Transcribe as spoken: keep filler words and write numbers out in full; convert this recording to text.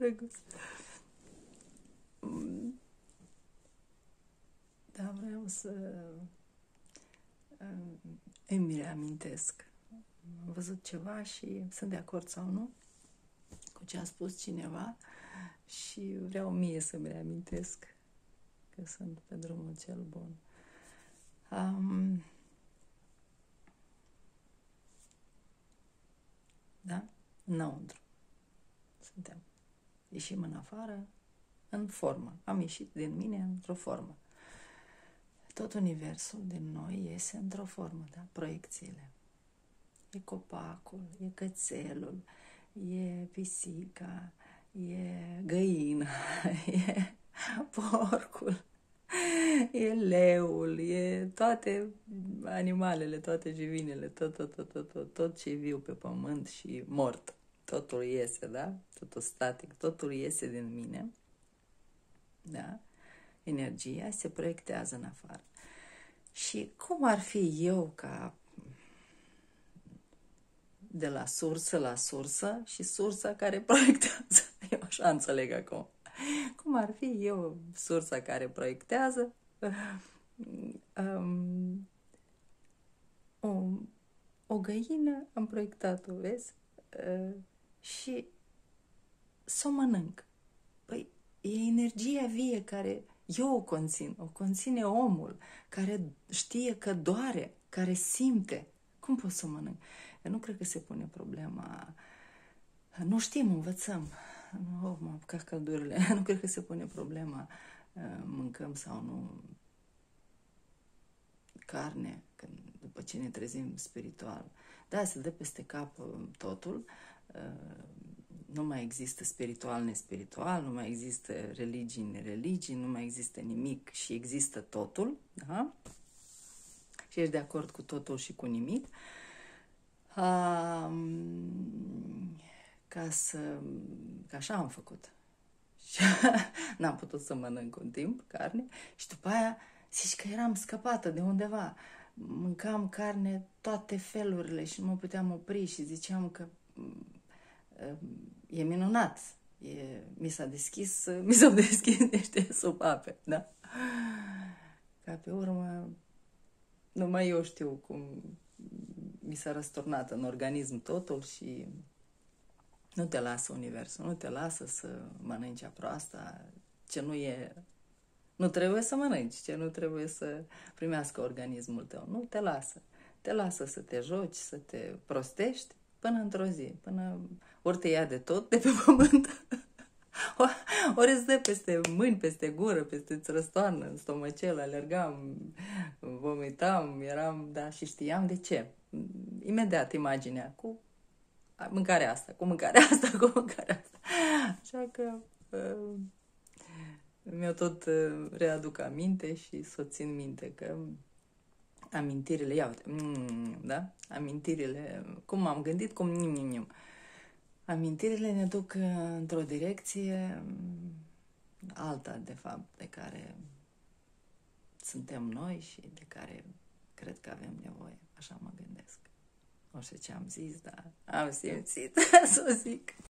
drăguț. Da, vreau să îmi reamintesc. Am văzut ceva și sunt de acord sau nu cu ce a spus cineva și vreau mie să-mi reamintesc că sunt pe drumul cel bun. Um, da? Înăuntru. Suntem. Ieșim în afară, în formă. Am ieșit din mine într-o formă. Tot universul din noi iese într-o formă, da? Proiecțiile. E copacul, e cățelul, e pisica, e găina, e porcul, e leul, e toate animalele, toate jivinele, tot, tot, tot, tot, tot, tot ce e viu pe pământ și mort. Totul iese, da? Totul static, totul iese din mine, da? Energia se proiectează în afară. Și cum ar fi eu ca de la sursă la sursă și sursa care proiectează? Eu așa înțeleg acum. Cum ar fi eu sursa care proiectează? Um, o, o găină am proiectat-o, vezi? Uh, și să o mănânc. Păi, e energia vie care eu o conțin, o conține omul care știe că doare, care simte. Cum pot să o mănânc? Eu nu cred că se pune problema. Nu știm, învățăm. Oh, m-am apucat căldurile. Nu cred că se pune problema mâncăm sau nu carne, când, după ce ne trezim spiritual. Da, se dă peste cap totul. Nu mai există spiritual, nespiritual, nu mai există religii, nereligii, nu mai există nimic și există totul, da? Și ești de acord cu totul și cu nimic. Um, ca să... Ca așa am făcut. Și n-am putut să mănânc un timp carne și după aia zici că eram scăpată de undeva. Mâncam carne toate felurile și nu mă puteam opri și ziceam că e minunat. E, mi s-a deschis, mi s-au deschis niște supape, da? Ca pe urmă, numai eu știu cum mi s-a răsturnat în organism totul și nu te lasă universul, nu te lasă să mănânci proasta, ce nu e, nu trebuie să mănânci, ce nu trebuie să primească organismul tău. Nu te lasă. Te lasă să te joci, să te prostești până într-o zi, până ori te ia de tot de pe pământ, ori îți dă peste mâini, peste gură, peste îți răstoarnă în stomacel, alergam, vomitam, eram, da, și știam de ce. Imediat imaginea cu mâncarea asta, cu mâncarea asta, cu mâncarea asta. Așa că uh, mi-o tot uh, readuc aminte și să o țin minte că amintirile, ia uite, mm, da? Amintirile, cum m-am gândit, cum nim, nim, nim. Amintirile ne duc într-o direcție alta, de fapt, de care suntem noi și de care cred că avem nevoie. Așa mă gândesc. Nu știu ce am zis, dar am simțit să o zic.